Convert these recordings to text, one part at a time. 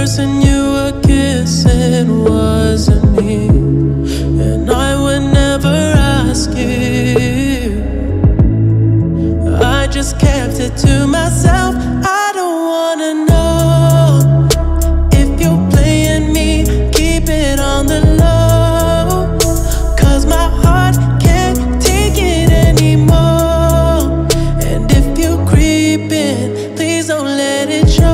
person you were kissing wasn't me, and I would never ask you. I just kept it to myself. I don't wanna know if you're playing me. Keep it on the low, 'cause my heart can't take it anymore. And if you're creeping, please don't let it show.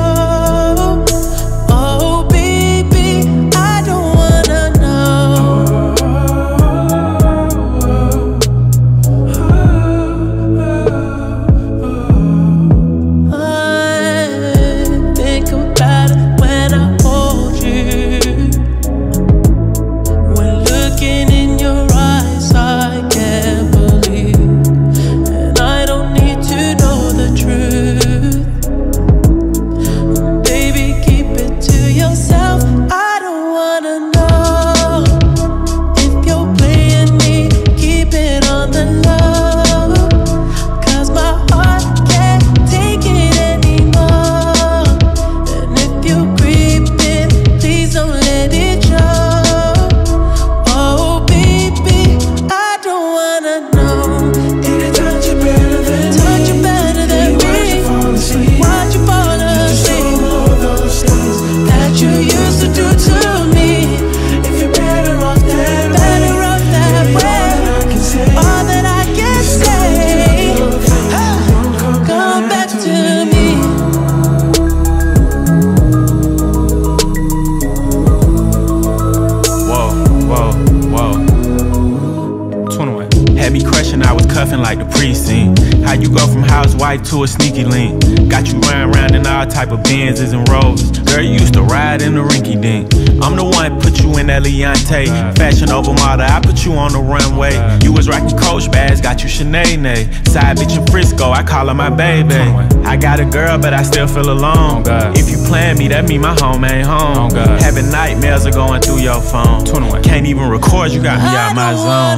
Like the precinct. How you go from housewife to a sneaky link? Got you riding around in all type of Benzes and Rovers. Girl, you used to ride in the rinky dink. I'm the one put you in that Leontay. Fashion over model, I put you on the runway. You was rocking Coach bags, got you Sinead. Side bitch in Frisco, I call her my baby. I got a girl, but I still feel alone. If you plan me, that mean my home ain't home. Having nightmares are going through your phone. Can't even record, you got me out my zone.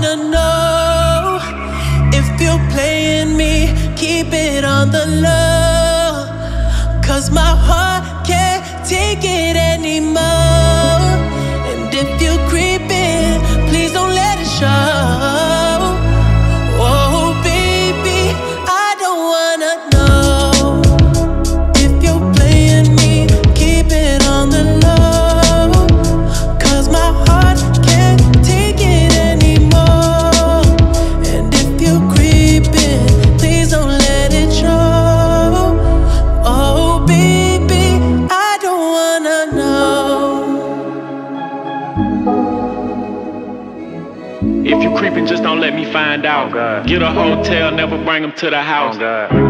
If you're playing me, keep it on the low, 'cause my heart can't take it anymore. And if you're creeping, please don't let it show. Oh baby, I don't wanna know. If you're playing me, keep it on the low, 'cause my heart can't take it anymore. And if you're creeping, please don't let it show. Oh baby, I don't wanna know. If you creeping, just don't let me find out. Get a hotel, never bring them to the house.